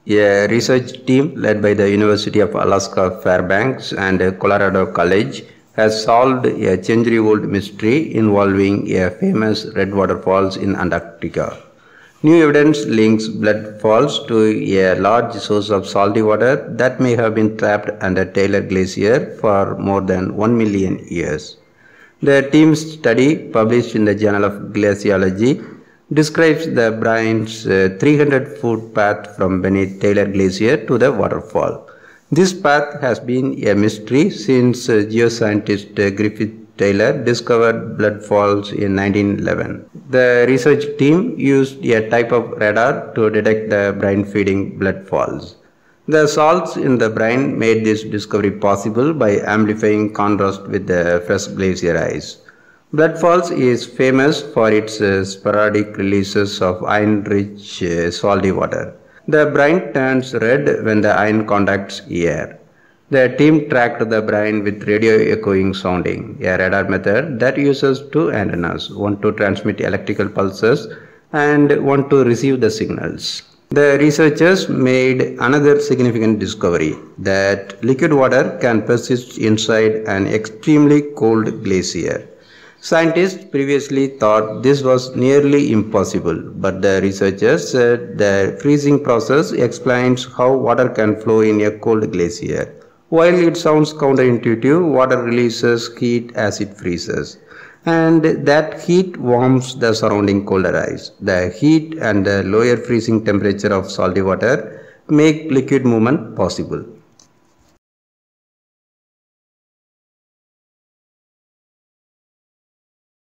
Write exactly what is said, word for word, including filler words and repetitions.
A research team led by the University of Alaska Fairbanks and Colorado College has solved a century-old mystery involving a famous red waterfalls in Antarctica. New evidence links blood falls to a large source of salty water that may have been trapped under Taylor Glacier for more than one million years. The team's study, published in the Journal of Glaciology, describes the brine's three hundred foot path from beneath Taylor Glacier to the waterfall. This path has been a mystery since geoscientist Griffith Taylor discovered blood falls in nineteen eleven. The research team used a type of radar to detect the brine-feeding blood falls. The salts in the brine made this discovery possible by amplifying contrast with the fresh glacier ice. Blood falls is famous for its uh, sporadic releases of iron-rich uh, salty water. The brine turns red when the iron contacts air. The team tracked the brine with radio echoing sounding, a radar method that uses two antennas, one to transmit electrical pulses and one to receive the signals. The researchers made another significant discovery, that liquid water can persist inside an extremely cold glacier. Scientists previously thought this was nearly impossible, but the researchers said the freezing process explains how water can flow in a cold glacier. While it sounds counterintuitive, water releases heat as it freezes, and that heat warms the surrounding colder ice. The heat and the lower freezing temperature of salty water make liquid movement possible.